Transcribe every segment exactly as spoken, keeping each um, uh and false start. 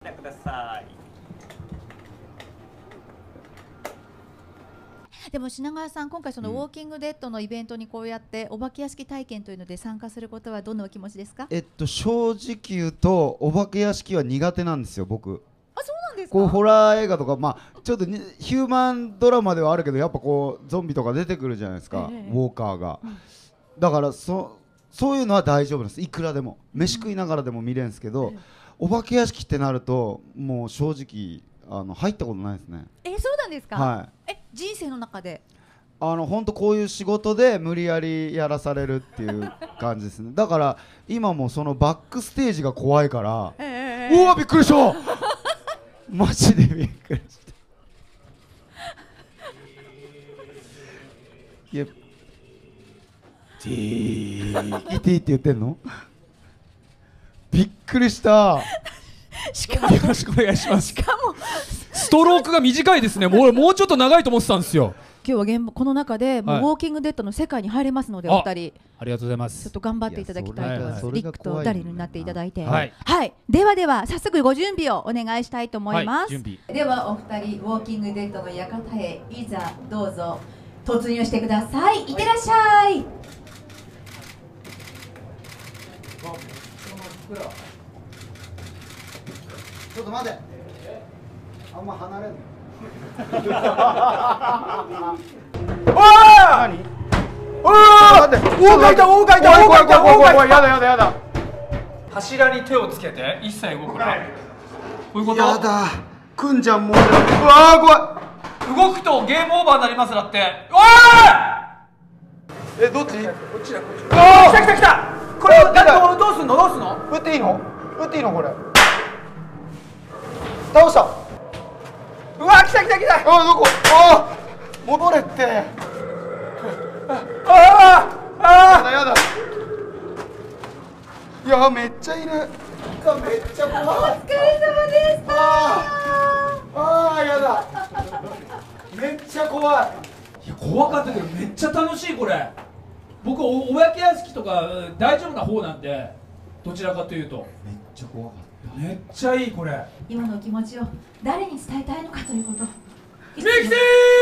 ください。 でも品川さん、今回そのウォーキングデッドのイベントにこうやってお化け屋敷体験というので参加することはどんなお気持ちですか？ えっと正直言うとお化け屋敷は苦手なんですよ僕。 あ、そうなんですか？ こうホラー映画とか、まあちょっとにヒューマンドラマではあるけど、やっぱこうゾンビとか出てくるじゃないですか、 ええ、 ウォーカーが、うん、だからそそういうのは大丈夫です。いくらでも飯食いながらでも見れるんですけど、ええ、お化け屋敷ってなるともう正直あの入ったことないですね。 え、そうなんですか？ はい。 え、人生の中であの本当こういう仕事で無理やりやらされるっていう感じですね。だから今もそのバックステージが怖いから、えー、うわびっくりしたマジでびっくりしたいやティーイティって言ってんのびっくりしたしかもよろしくお願いします。しかもストロークが短いですね。もうもうちょっと長いと思ってたんですよ。 今日は現場この中でもうウォーキングデッドの世界に入れますので、お二人あ, ありがとうございます。 ちょっと頑張っていただきたいと思います。リックとダリルになっていただいて、 はい、 はい、ではでは早速ご準備をお願いしたいと思います、 はい、 ではお二人ウォーキングデッドの館へいざどうぞ突入してください。いってらっしゃい。 ちょっと待って、あんま離れんのおい！何？おー！待って！大がいた！大がいた！大がいた！大がいた！やだやだやだ！ 柱に手をつけて一切動くな。こういうこと？ やだ。くんちゃんもう。うわー怖い。動くとゲームオーバーになりますだって。おい！え、どっち？こっちだこっち。おー！来た来た来た！これだどうすんのどうすんの？ 撃っていいの？撃っていいのこれ？倒した。 うわ来た来た来た。 あどこ？あ戻れって。 ああああやだやだ。いやめっちゃいる。めっちゃ怖い。お疲れ様でした。 ああやだ。めっちゃ怖い。 いや怖かったけどめっちゃ楽しいこれ。僕お化け屋敷とか大丈夫な方なんで、どちらかというと。 めっちゃ怖かった。 めっちゃいいこれ。 今の気持ちを誰に伝えたいのかということ。 ミキティ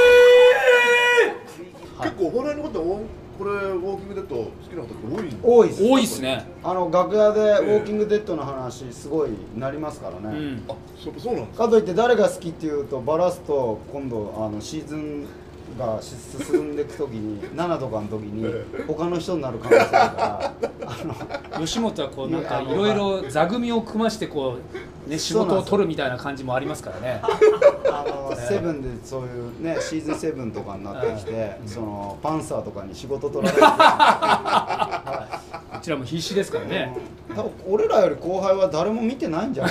ー結構ホラーのことはこれウォーキングデッド好きな方って多いん多いです。 多いですね。 あの楽屋でウォーキングデッドの話すごいなりますからね、うん、 あそそうなんですかといって誰が好きっていうとバラすと今度あのシーズンが進んでいくときにななとかの時に他の人になる可能性があるから吉本はこうなんかいろいろ座組を組ましてこう、ね、仕事を取るみたいな感じもありますからね。 あのセブンでそういうねシーズンセブンとかになってきて、そのパンサーとかに仕事取られてうちらも必死ですからね。 多分俺らより後輩は誰も見てないんじゃない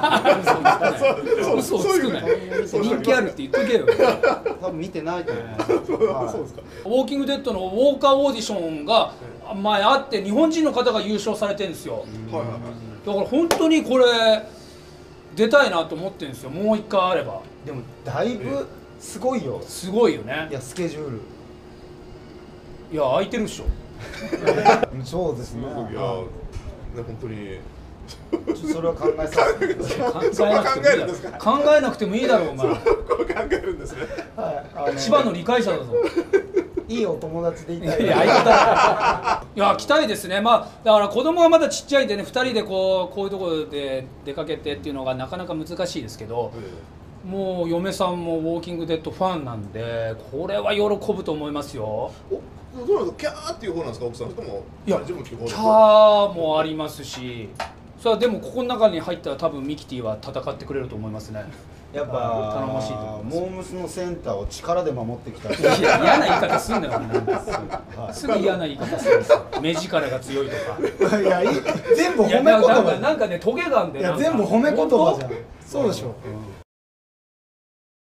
嘘をつくなよ。人気あるって言っとけよ。 多分見てないと思う。 そうですか。 ウォーキングデッドのウォーカーオーディションが前あって日本人の方が優勝されてるんですよ。だから本当にこれ出たいなと思ってるんですよ。もう一回あれば。 でもだいぶすごいよ。 すごいよね。 いやスケジュールいや空いてるっしょ。 そうですね。いやね本当にそれは考えさせて考えなくてもいいだろう。考えなくてもいいだろうお前。 考えるんですね。 はい。千葉の理解者だぞ。 いいお友達でいたい。 いや相方。いや来たいですね。まあだから子供がまだちっちゃいんでね、ふたりでこうこういうところで出かけてっていうのがなかなか難しいですけど、もう嫁さんもウォーキングデッドファンなんでこれは喜ぶと思いますよ。 おそうなんですか。キャーっていう方なんですか奥さんとも。 いやキャーもありますし、それはでもここの中に入ったら多分ミキティは戦ってくれると思いますね。 やっぱ頼もしいと思います。 モームスのセンターを力で守ってきた。 いや嫌な言い方すんなよ。すぐ嫌な言い方するんですよ。目力が強いとか。 いや全部褒め言葉。 なんかねトゲがあんで。 いや全部褒め言葉じゃん。そうでしょ。